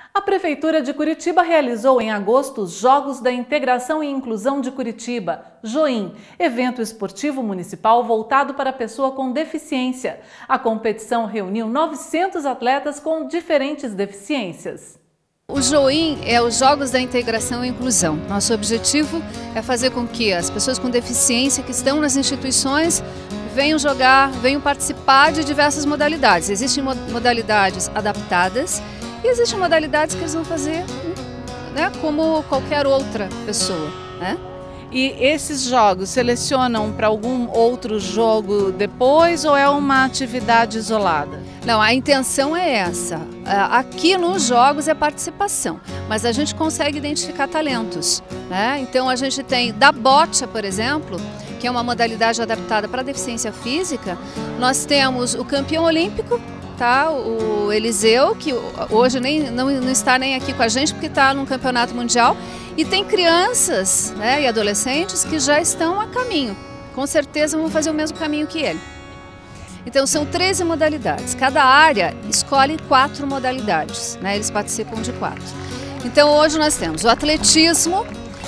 A Prefeitura de Curitiba realizou em agosto os Jogos da Integração e Inclusão de Curitiba, JOIN, evento esportivo municipal voltado para a pessoa com deficiência. A competição reuniu 900 atletas com diferentes deficiências. O JOIN é os Jogos da Integração e Inclusão. Nosso objetivo é fazer com que as pessoas com deficiência que estão nas instituições venham jogar, venham participar de diversas modalidades. Existem modalidades adaptadas e existem modalidades que eles vão fazer, né, como qualquer outra pessoa, né? E esses jogos selecionam para algum outro jogo depois ou é uma atividade isolada? Não, a intenção é essa. Aqui nos jogos é participação, mas a gente consegue identificar talentos, né? Então a gente tem da bocha, por exemplo, que é uma modalidade adaptada para deficiência física. Nós temos o campeão olímpico, tá? O Eliseu, que hoje não está nem aqui com a gente porque está num campeonato mundial. E tem crianças, né, e adolescentes que já estão a caminho. Com certeza vão fazer o mesmo caminho que ele. Então são 13 modalidades. Cada área escolhe 4 modalidades, né? Eles participam de 4. Então hoje nós temos o atletismo,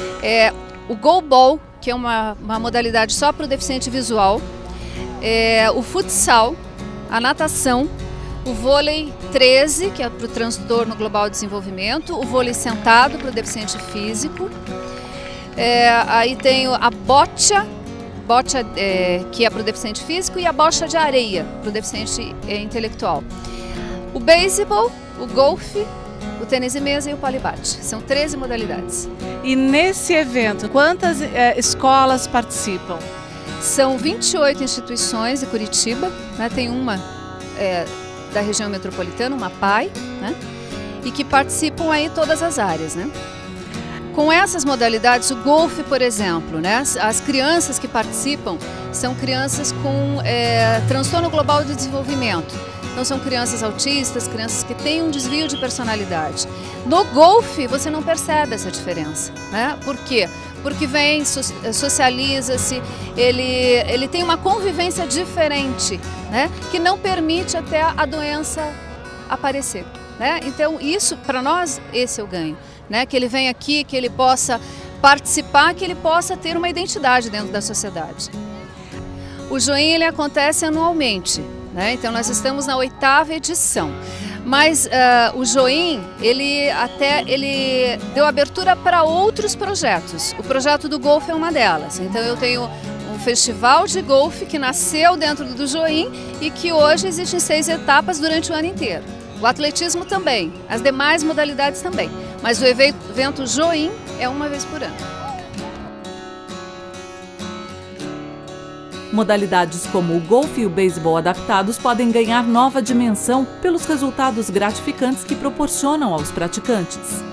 o goalball, que é uma modalidade só para o deficiente visual, o futsal, a natação, o vôlei 13, que é para o transtorno global de desenvolvimento, o vôlei sentado para o deficiente físico, aí tem a bocha, que é para o deficiente físico, e a bocha de areia para o deficiente intelectual. O beisebol, o golfe, o tênis de mesa e o polibate. São 13 modalidades. E nesse evento, quantas escolas participam? São 28 instituições de Curitiba, né? Tem uma da região metropolitana, uma PAI, né? E que participam aí todas as áreas, né? Com essas modalidades, o golfe, por exemplo, né? As crianças que participam são crianças com transtorno global de desenvolvimento. Então são crianças autistas, crianças que têm um desvio de personalidade. No golfe você não percebe essa diferença, né? Por quê? Porque vem, socializa-se, ele tem uma convivência diferente, né? Que não permite até a doença aparecer, né? Então isso, para nós, esse é o ganho, né? Que ele venha aqui, que ele possa participar, que ele possa ter uma identidade dentro da sociedade. O JOIN, ele acontece anualmente, né? Então nós estamos na 8ª edição. Mas o JOIN, ele deu abertura para outros projetos. O projeto do golfe é uma delas. Então eu tenho um festival de golfe que nasceu dentro do JOIN e que hoje existem 6 etapas durante o ano inteiro. O atletismo também, as demais modalidades também. Mas o evento JOIN é uma vez por ano. Modalidades como o golfe e o beisebol adaptados podem ganhar nova dimensão pelos resultados gratificantes que proporcionam aos praticantes.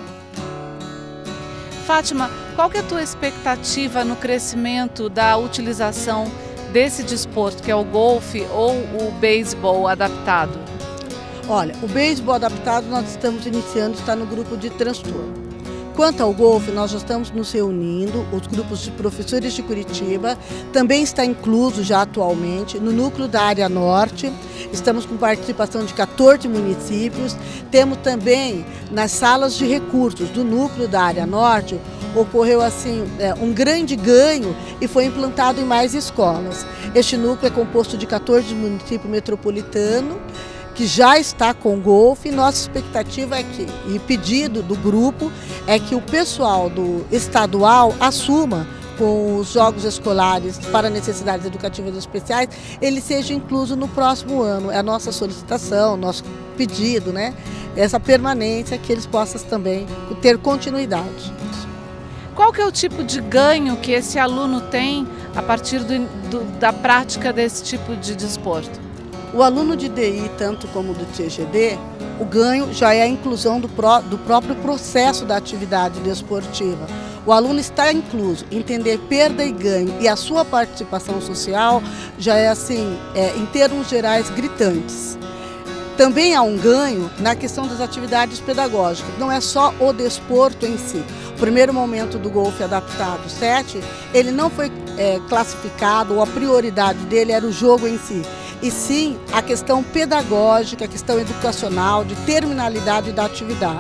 Fátima, qual que é a tua expectativa no crescimento da utilização desse desporto, que é o golfe ou o beisebol adaptado? Olha, o beisebol adaptado nós estamos iniciando, está no grupo de transtorno. Quanto ao golfe, nós já estamos nos reunindo, os grupos de professores de Curitiba, também está incluso já atualmente no núcleo da área norte, estamos com participação de 14 municípios, temos também nas salas de recursos do núcleo da área norte, ocorreu assim um grande ganho e foi implantado em mais escolas. Este núcleo é composto de 14 municípios metropolitanos, que já está com golfe. Nossa expectativa é que, e pedido do grupo, é que o pessoal do estadual assuma com os jogos escolares para necessidades educativas especiais, ele seja incluso no próximo ano. É a nossa solicitação, nosso pedido, né? Essa permanência, que eles possam também ter continuidade. Qual que é o tipo de ganho que esse aluno tem a partir da prática desse tipo de desporto? O aluno de DI, tanto como do TGD, o ganho já é a inclusão do próprio processo da atividade desportiva. O aluno está incluso, entender perda e ganho e a sua participação social já é assim, em termos gerais, gritantes. Também há um ganho na questão das atividades pedagógicas, não é só o desporto em si. O primeiro momento do golfe adaptado 7, ele não foi classificado, ou a prioridade dele era o jogo em si. e sim a questão pedagógica, a questão educacional, de terminalidade da atividade.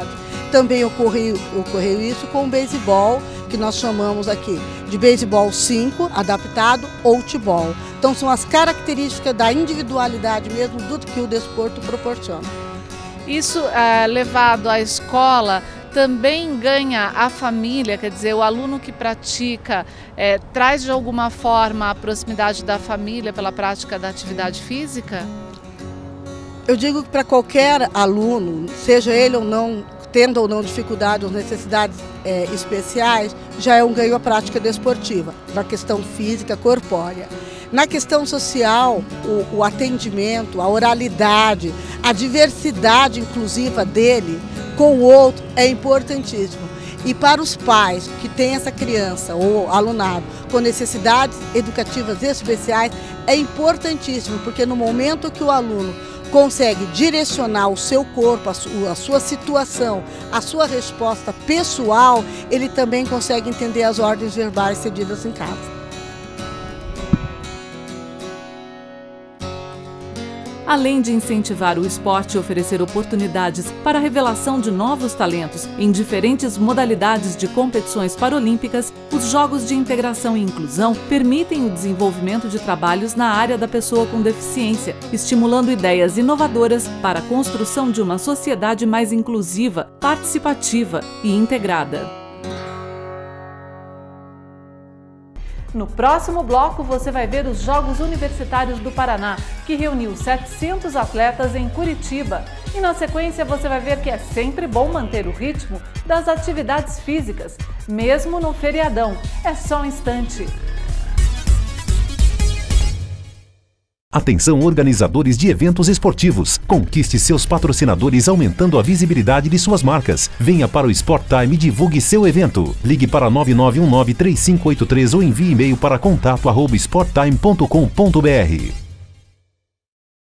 Também ocorreu isso com o beisebol, que nós chamamos aqui de beisebol 5, adaptado ou futebol. Então são as características da individualidade mesmo do que o desporto proporciona. Isso levado à escola também ganha a família, quer dizer, o aluno que pratica traz de alguma forma a proximidade da família pela prática da atividade física? Eu digo que para qualquer aluno, seja ele ou não, tendo ou não dificuldade ou necessidades especiais, já é um ganho a prática desportiva, na questão física, corpórea. Na questão social, o atendimento, a oralidade, a diversidade inclusiva dele com o outro é importantíssimo. E para os pais que têm essa criança ou alunado com necessidades educativas especiais, é importantíssimo, porque no momento que o aluno consegue direcionar o seu corpo, a sua situação, a sua resposta pessoal, ele também consegue entender as ordens verbais cedidas em casa. Além de incentivar o esporte e oferecer oportunidades para a revelação de novos talentos em diferentes modalidades de competições paralímpicas, os Jogos de Integração e Inclusão permitem o desenvolvimento de trabalhos na área da pessoa com deficiência, estimulando ideias inovadoras para a construção de uma sociedade mais inclusiva, participativa e integrada. No próximo bloco você vai ver os Jogos Universitários do Paraná, que reuniu 700 atletas em Curitiba. E na sequência você vai ver que é sempre bom manter o ritmo das atividades físicas, mesmo no feriadão. É só um instante. Atenção, organizadores de eventos esportivos. Conquiste seus patrocinadores aumentando a visibilidade de suas marcas. Venha para o Sport Time e divulgue seu evento. Ligue para 9919-3583 ou envie e-mail para contato@sporttime.com.br.